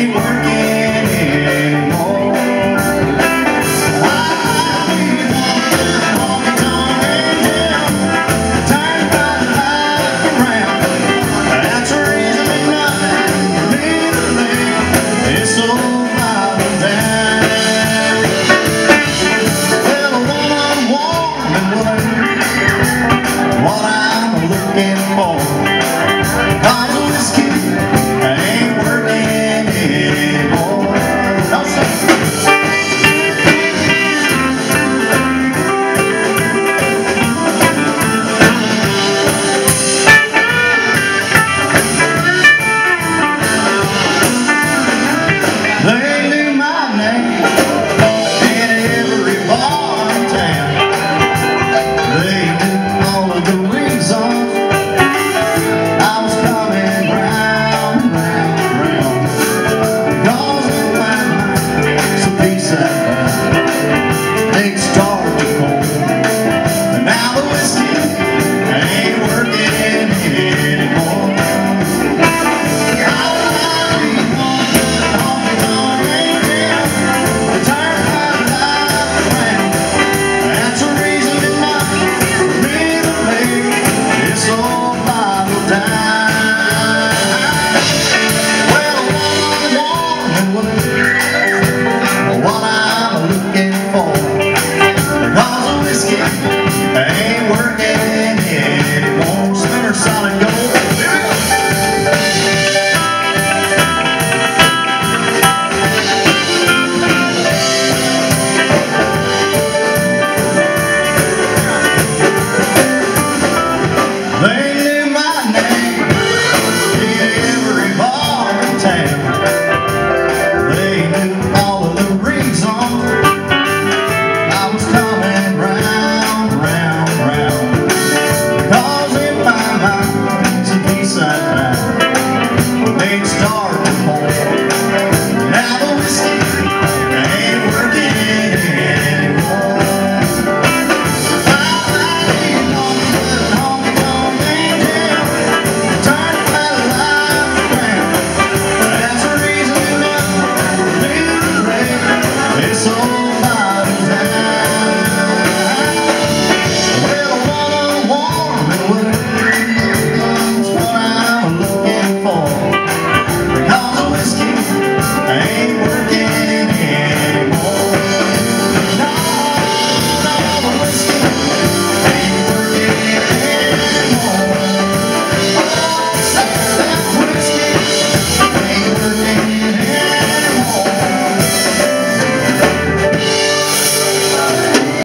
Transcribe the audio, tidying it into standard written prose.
ain't working anymore. I'll be one honky-tonk angel, turn my life around. That's the reason ain't nothing for me to leave this old Bible down. Well, a woman warm and willing, what I'm looking for. Cause whiskey ain't working anymore. No, sir. They knew my name in every bar in town. They knew all of the reasons I was coming round, round, round. Cause in my mind, it's a piece I found. Things started to cold, and now the whiskey ain't working anymore. I'll be one honky-tonk angel to turn my life around. That's the reason it's not for me to lay this old Bible down. Well, one warm and willing, what I'm looking for. Cause the whiskey ain't working anymore. Slimmer solid gold. They knew my name in every bar in town.